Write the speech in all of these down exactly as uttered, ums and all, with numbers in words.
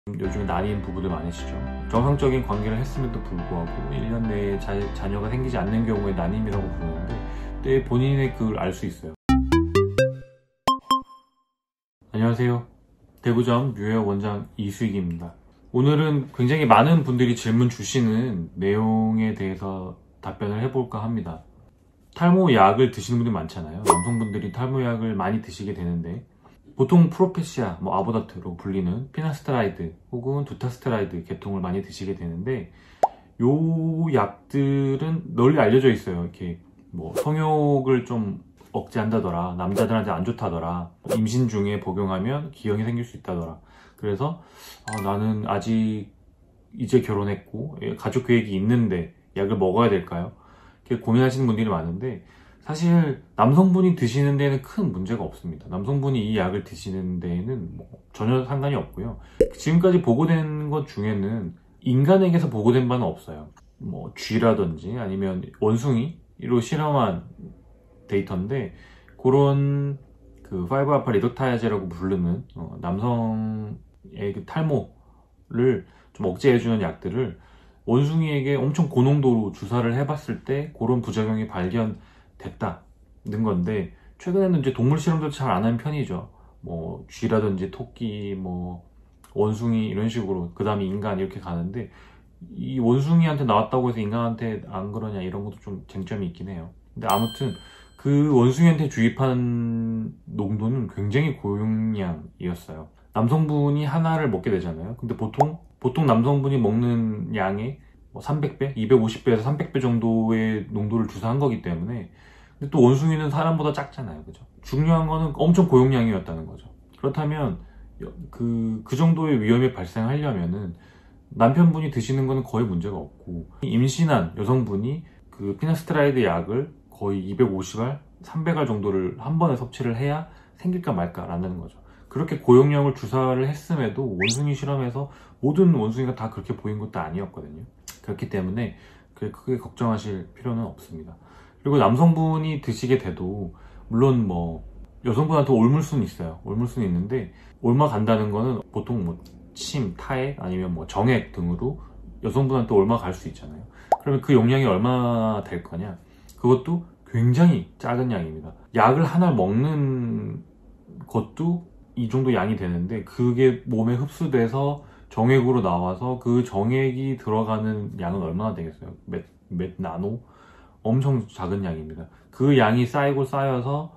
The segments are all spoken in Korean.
요즘에 난임 부부들 많으시죠. 정상적인 관계를 했음에도 불구하고 일 년 내에 자, 자녀가 생기지 않는 경우에 난임이라고 부르는데 때 본인의 그걸 알 수 있어요. 안녕하세요. 대구점 뮤웨어 원장 이수익입니다. 오늘은 굉장히 많은 분들이 질문 주시는 내용에 대해서 답변을 해볼까 합니다. 탈모 약을 드시는 분들이 많잖아요. 남성분들이 탈모 약을 많이 드시게 되는데 보통 프로페시아, 뭐 아보다트로 불리는 피나스테라이드 혹은 두타스테라이드 계통을 많이 드시게 되는데 요 약들은 널리 알려져 있어요. 이렇게 뭐 성욕을 좀 억제한다더라, 남자들한테 안 좋다더라, 임신 중에 복용하면 기형이 생길 수 있다더라. 그래서 아, 나는 아직 이제 결혼했고 가족 계획이 있는데 약을 먹어야 될까요? 이렇게 고민하시는 분들이 많은데 사실 남성분이 드시는 데는 큰 문제가 없습니다. 남성분이 이 약을 드시는 데에는 뭐 전혀 상관이 없고요. 지금까지 보고된 것 중에는 인간에게서 보고된 바는 없어요. 뭐 쥐라든지 아니면 원숭이로 실험한 데이터인데 그런 그 파이브 알파 리덕타야제라고 부르는 어, 남성의 그 탈모를 좀 억제해주는 약들을 원숭이에게 엄청 고농도로 주사를 해봤을 때 그런 부작용이 발견됐다는 건데 최근에는 이제 동물 실험도 잘 안 하는 편이죠. 뭐 쥐라든지 토끼, 뭐 원숭이 이런 식으로 그 다음에 인간 이렇게 가는데 이 원숭이한테 나왔다고 해서 인간한테 안 그러냐 이런 것도 좀 쟁점이 있긴 해요. 근데 아무튼 그 원숭이한테 주입한 농도는 굉장히 고용량이었어요. 남성분이 하나를 먹게 되잖아요. 근데 보통 보통 남성분이 먹는 양의 뭐 삼백 배, 이백오십 배에서 삼백 배 정도의 농도를 주사한 거기 때문에 근데 또 원숭이는 사람보다 작잖아요. 그죠? 중요한 거는 엄청 고용량이었다는 거죠. 그렇다면 그, 그 정도의 위험이 발생하려면은 남편분이 드시는 거는 거의 문제가 없고 임신한 여성분이 그 피나스테라이드 약을 거의 이백오십 알, 삼백 알 정도를 한 번에 섭취를 해야 생길까 말까라는 거죠. 그렇게 고용량을 주사를 했음에도 원숭이 실험에서 모든 원숭이가 다 그렇게 보인 것도 아니었거든요. 그렇기 때문에 크게 걱정하실 필요는 없습니다. 그리고 남성분이 드시게 돼도 물론 뭐 여성분한테 옮을 수는 있어요. 옮을 수는 있는데 옮아간다는 거는 보통 뭐 침, 타액 아니면 뭐 정액 등으로 여성분한테 옮아갈 수 있잖아요. 그러면 그 용량이 얼마나 될 거냐? 그것도 굉장히 작은 양입니다. 약을 하나 먹는 것도 이 정도 양이 되는데 그게 몸에 흡수돼서 정액으로 나와서 그 정액이 들어가는 양은 얼마나 되겠어요? 몇, 몇 나노? 엄청 작은 양입니다. 그 양이 쌓이고 쌓여서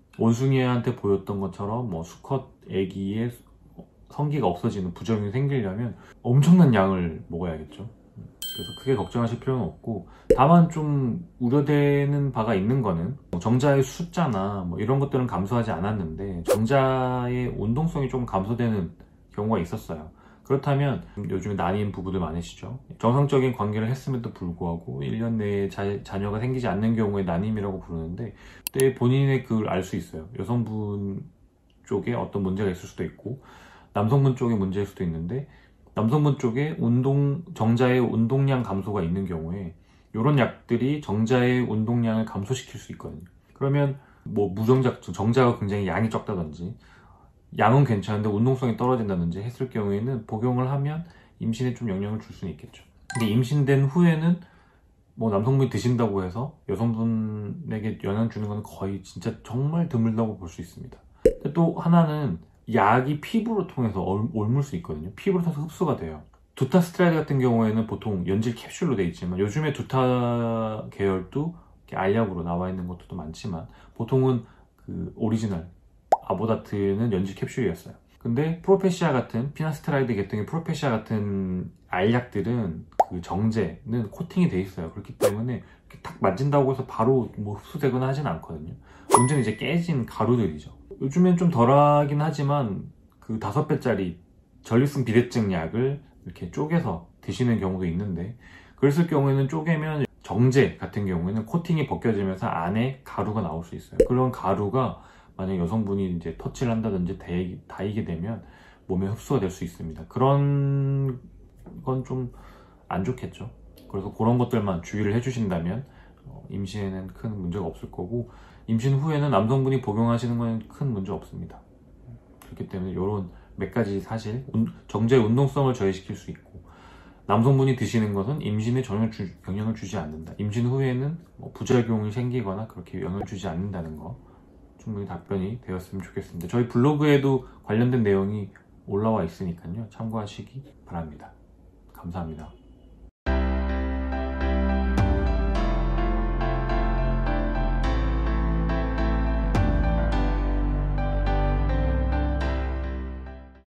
원숭이한테 보였던 것처럼 뭐 수컷 애기의 성기가 없어지는 부작용이 생기려면 엄청난 양을 먹어야겠죠. 그래서 크게 걱정하실 필요는 없고 다만 좀 우려되는 바가 있는 거는 정자의 숫자나 뭐 이런 것들은 감소하지 않았는데 정자의 운동성이 좀 감소되는 경우가 있었어요. 그렇다면 요즘에 난임 부부들 많으시죠. 정상적인 관계를 했음에도 불구하고 일 년 내에 자, 자녀가 생기지 않는 경우에 난임이라고 부르는데 그때 본인의 그걸 알 수 있어요. 여성분 쪽에 어떤 문제가 있을 수도 있고 남성분 쪽에 문제일 수도 있는데 남성분 쪽에 운동, 정자의 운동량 감소가 있는 경우에 이런 약들이 정자의 운동량을 감소시킬 수 있거든요. 그러면 뭐 무정자증, 정자가 굉장히 양이 적다든지 양은 괜찮은데 운동성이 떨어진다든지 했을 경우에는 복용을 하면 임신에 좀 영향을 줄 수는 있겠죠. 근데 임신된 후에는 뭐 남성분이 드신다고 해서 여성분에게 영향 주는 건 거의 진짜 정말 드물다고 볼 수 있습니다. 근데 또 하나는 약이 피부로 통해서 옮을 수 있거든요. 피부로 통해서 흡수가 돼요. 두타스테라이드 같은 경우에는 보통 연질 캡슐로 되어 있지만 요즘에 두타 계열도 알약으로 나와 있는 것도 많지만 보통은 그 오리지널 아보다트는 연질 캡슐이었어요. 근데 프로페시아 같은 피나스테라이드 계통의 프로페시아 같은 알약들은 그 정제는 코팅이 돼 있어요. 그렇기 때문에 이렇게 탁 만진다고 해서 바로 뭐 흡수되거나 하진 않거든요. 문제는 이제 깨진 가루들이죠. 요즘엔 좀 덜하긴 하지만 그 다섯 배짜리 전립선 비대증 약을 이렇게 쪼개서 드시는 경우도 있는데 그랬을 경우에는 쪼개면 정제 같은 경우에는 코팅이 벗겨지면서 안에 가루가 나올 수 있어요. 그런 가루가 만약 여성분이 이제 터치를 한다든지 닿이게 되면 몸에 흡수가 될 수 있습니다. 그런 건 좀 안 좋겠죠. 그래서 그런 것들만 주의를 해주신다면 임신에는 큰 문제가 없을 거고 임신 후에는 남성분이 복용하시는 건 큰 문제 없습니다. 그렇기 때문에 이런 몇 가지 사실, 정제의 운동성을 저해시킬 수 있고, 남성분이 드시는 것은 임신에 전혀 주, 영향을 주지 않는다. 임신 후에는 뭐 부작용이 생기거나 그렇게 영향을 주지 않는다는 거 충분히 답변이 되었으면 좋겠습니다. 저희 블로그에도 관련된 내용이 올라와 있으니까요. 참고하시기 바랍니다. 감사합니다.